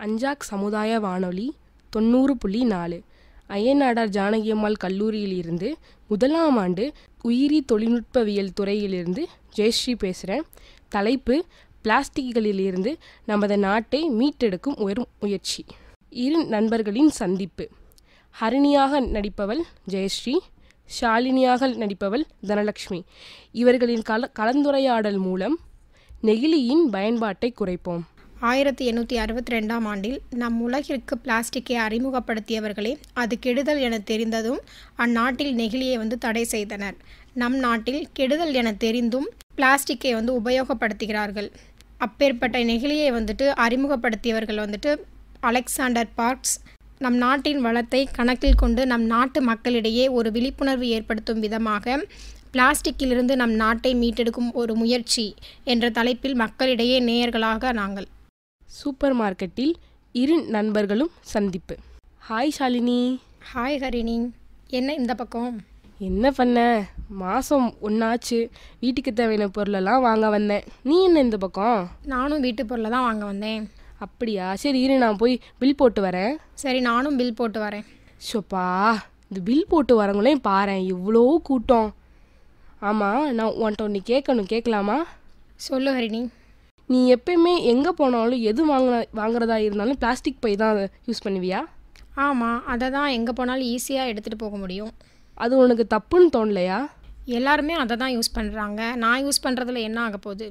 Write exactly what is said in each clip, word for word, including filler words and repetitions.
அஞ்சாக் சமுதாய வானொலி தொண்ணூறு புள்ளி நாலு அய்யனாடார் ஜானகியம்மாள் கல்லூரியிலிருந்து முதலாம் ஆண்டு உயிரி தொழில்நுட்பவியல் துறையிலிருந்து ஜெயஸ்ரீ பேசுகிறேன். தலைப்பு பிளாஸ்டிக்குகளிலிருந்து நமது நாட்டை மீட்டெடுக்கும் ஒரு முயற்சி. இரு நண்பர்களின் சந்திப்பு. ஹரிணியாக நடிப்பவள் ஜெயஸ்ரீ, ஷாலினியாக நடிப்பவள் தனலட்சுமி. இவர்களின் கல கலந்துரையாடல் மூலம் நெகிழியின் பயன்பாட்டை குறைப்போம். ஆயிரத்தி எண்ணூற்றி அறுபத்தி ரெண்டாம் ஆண்டில் நம் உலகிற்கு பிளாஸ்டிக்கை அறிமுகப்படுத்தியவர்களே அது கெடுதல் என தெரிந்ததும் அந்நாட்டில் நெகிழியை வந்து தடை செய்தனர். நம் நாட்டில் கெடுதல் என தெரிந்தும் பிளாஸ்டிக்கை வந்து உபயோகப்படுத்துகிறார்கள். அப்பேற்பட்ட நெகிழியை வந்துட்டு அறிமுகப்படுத்தியவர்கள் வந்துட்டு அலெக்சாண்டர் பார்க்ஸ். நம் நாட்டின் வளத்தை கணக்கில் கொண்டு நம் நாட்டு மக்களிடையே ஒரு விழிப்புணர்வு ஏற்படுத்தும் விதமாக பிளாஸ்டிக்கிலிருந்து நம் நாட்டை மீட்டெடுக்கும் ஒரு முயற்சி என்ற தலைப்பில் மக்களிடையே நேயர்களாக நாங்கள். சூப்பர் மார்க்கெட்டில் இரு நண்பர்களும் சந்திப்பு. ஹாய் ஷாலினி. ஹாய் ஹரிணி. என்ன இந்த பக்கம்? என்ன பண்ண, மாதம் ஒன்றாச்சு, வீட்டுக்கு தேவையான பொருளெல்லாம் வாங்க வந்தேன். நீ என்ன இந்த பக்கம்? நானும் வீட்டு பொருளை தான் வாங்க வந்தேன். அப்படியா, சரி இரு, நான் போய் பில் போட்டு வரேன். சரி, நானும் பில் போட்டு வரேன். ஷோப்பா, இந்த பில் போட்டு வரவங்களையும் பாரு, இவ்வளோ கூட்டம். ஆமாம், நான் உன்ட்ட ஒன்று கேட்கணும், கேட்கலாமா? சொல்லு ஹரிணி. நீ எப்பயுமே எங்கே போனாலும் எது வாங்க வாங்குறதா இருந்தாலும் பிளாஸ்டிக் பை தான் யூஸ் பண்ணுவியா? ஆமாம், அதை தான் எங்கே போனாலும் ஈஸியாக எடுத்துகிட்டு போக முடியும். அது உனக்கு தப்புன்னு தோணலையா? எல்லாருமே அதை தான் யூஸ் பண்ணுறாங்க. நான் யூஸ் பண்ணுறதுல என்ன ஆக போகுது?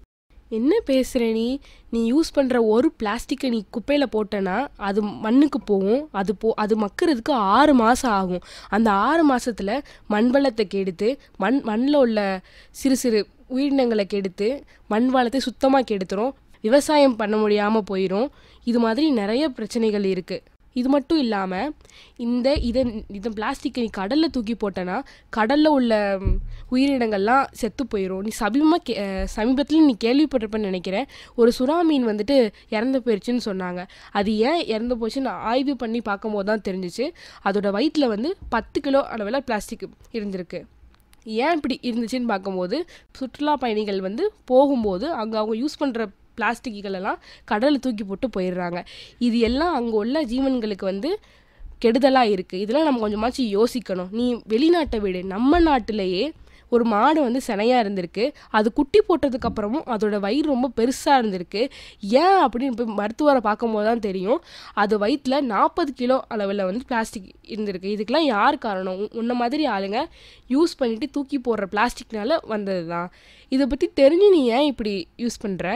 என்ன பேசுகிற நீ? நீ யூஸ் பண்ணுற ஒரு பிளாஸ்டிக்கை நீ குப்பையில் போட்டேன்னா அது மண்ணுக்கு போகும். அது போ அது மக்கிறதுக்கு ஆறு மாதம் ஆகும். அந்த ஆறு மாதத்தில் மண் வளத்தை கெடுத்து மண் மண்ணில் உள்ள சிறு சிறு உயிரினங்களை கெடுத்து மண் வளத்தை சுத்தமாக கெடுத்துரும். விவசாயம் பண்ண முடியாமல் போயிடும். இது மாதிரி நிறைய பிரச்சனைகள் இருக்குது. இது மட்டும் இல்லாமல் இந்த இதை இதை பிளாஸ்டிக்கை நீ கடலில் தூக்கி போட்டேன்னா கடலில் உள்ள உயிரினங்கள்லாம் செத்து போயிடும். நீ சமீபமாக கே சமீபத்தில் நீ கேள்விப்பட்டிருப்பேன்னு நினைக்கிறேன். ஒரு சுறா மீன் வந்துட்டு இறந்து போயிடுச்சுன்னு சொன்னாங்க. அது ஏன் இறந்து போச்சுன்னு ஆய்வு பண்ணி பார்க்கும்போது தான் தெரிஞ்சிச்சு. அதோட வயிற்றில் வந்து பத்து கிலோ அளவில் பிளாஸ்டிக் இருந்திருக்கு. ஏன் இப்படி இருந்துச்சுன்னு பார்க்கும்போது சுற்றுலா பயணிகள் வந்து போகும்போது அங்கே அவங்க யூஸ் பண்ணுற பிளாஸ்டிக்குகளெல்லாம் கடலில் தூக்கி போட்டு போயிடுறாங்க. இது எல்லாம் அங்கே உள்ள ஜீவன்களுக்கு வந்து கெடுதலாக இருக்குது. இதெல்லாம் நம்ம கொஞ்சமாச்சும் யோசிக்கணும். நீ வெளிநாட்டை விடு, நம்ம நாட்டிலேயே ஒரு மாடு வந்து சினையாக இருந்திருக்கு. அது குட்டி போட்டதுக்கப்புறமும் அதோட வயிறு ரொம்ப பெருசாக இருந்திருக்கு. ஏன் அப்படின்னு போய் மருத்துவரை பார்க்கும்போது தான் தெரியும். அது வயிற்றில் நாற்பது கிலோ அளவில் வந்து பிளாஸ்டிக் இருந்திருக்கு. இதுக்கெல்லாம் யார் காரணம்? உன்ன மாதிரி ஆளுங்க யூஸ் பண்ணிவிட்டு தூக்கி போடுற பிளாஸ்டிக்னால வந்தது தான். இதை பற்றி தெரிஞ்சு நீ ஏன் இப்படி யூஸ் பண்ணுற?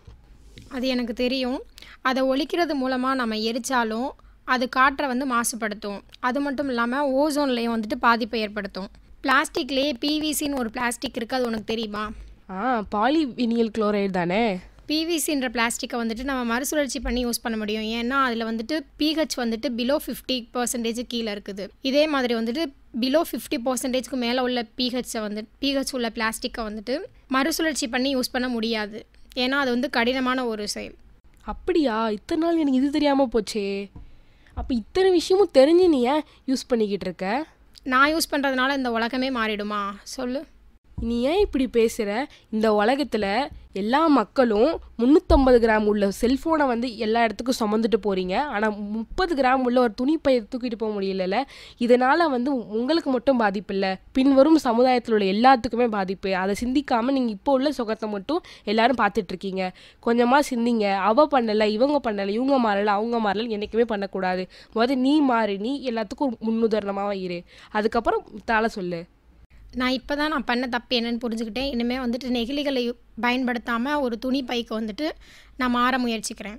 அது எனக்கு தெரியும். அதை ஒழிக்கிறது மூலமாக நம்ம எரித்தாலும் அது காற்றை வந்து மாசுபடுத்தும். அது மட்டும் இல்லாமல் ஓசோன்லேயும் வந்துட்டு பாதிப்பை ஏற்படுத்தும். பிளாஸ்டிக்லேயே பிவிசின்னு ஒரு பிளாஸ்டிக் இருக்குது, அது உனக்கு தெரியுமா? ஆ, பாலிவினில் குளோரைடு தானே. பிவிசின்ற பிளாஸ்டிக்கை வந்துட்டு நம்ம மறுசுழற்சி பண்ணி யூஸ் பண்ண முடியும். ஏன்னா அதில் வந்துட்டு பிஹெச் வந்துட்டு பிலோ ஃபிஃப்டி பர்சன்டேஜ் கீழே இருக்குது. இதே மாதிரி வந்துட்டு பிலோ ஃபிஃப்டி பர்சன்டேஜ்க்கு மேலே உள்ள பிஹெச்சை வந்து பிஹெச் உள்ள பிளாஸ்டிக்கை வந்துட்டு மறுசுழற்சி பண்ணி யூஸ் பண்ண முடியாது. ஏன்னா அது வந்து கடினமான ஒரு செயல். அப்படியா? இத்தனை நாள் எனக்கு இது தெரியாமல் போச்சே. அப்போ இத்தனை விஷயமும் தெரிஞ்சு நீ ஏன் யூஸ் பண்ணிக்கிட்டு இருக்க? நான் யூஸ் பண்ணுறதுனால இந்த உலகமே மாறிடுமா? சொல்லு. நீ ஏன் இப்படி பேசுகிற? இந்த உலகத்தில் எல்லா மக்களும் முந்நூற்றம்பது கிராம் உள்ள செல்ஃபோனை வந்து எல்லா இடத்துக்கும் சுமந்துட்டு போகிறீங்க. ஆனால் முப்பது கிராம் உள்ள ஒரு துணிப்பையை தூக்கிட்டு போக முடியல. இதனால் வந்து உங்களுக்கு மட்டும் பாதிப்பு இல்லை, பின்வரும் சமுதாயத்தில் உள்ள எல்லாத்துக்குமே பாதிப்பு. அதை சிந்திக்காமல் நீங்கள் இப்போ உள்ள சுகத்தை மட்டும் எல்லாரும் பார்த்துட்ருக்கீங்க. கொஞ்சமாக சிந்திங்க. அவ பண்ணலை, இவங்க பண்ணலை, இவங்க மாறலை, அவங்க மாறலை, என்றைக்குமே பண்ணக்கூடாது. முதல்ல நீ மாறி, நீ எல்லாத்துக்கும் முன்னுதாரணமாக இரு. அதுக்கப்புறம் தாள சொல்லு. நான் இப்போ தான் நான் பண்ண தப்பு என்னன்னு புரிஞ்சுக்கிட்டேன். இனிமேல் வந்துட்டு நெகிழிகளை பயன்படுத்தாமல் ஒரு துணி பைக்கு வந்துட்டு நான் மாற முயற்சிக்கிறேன்.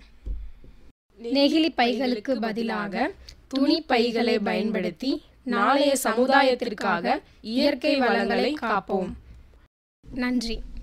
நெகிழி பைகளுக்கு பதிலாக துணி பைகளை பயன்படுத்தி நாளைய சமுதாயத்திற்காக இயற்கை வளங்களை காப்போம். நன்றி.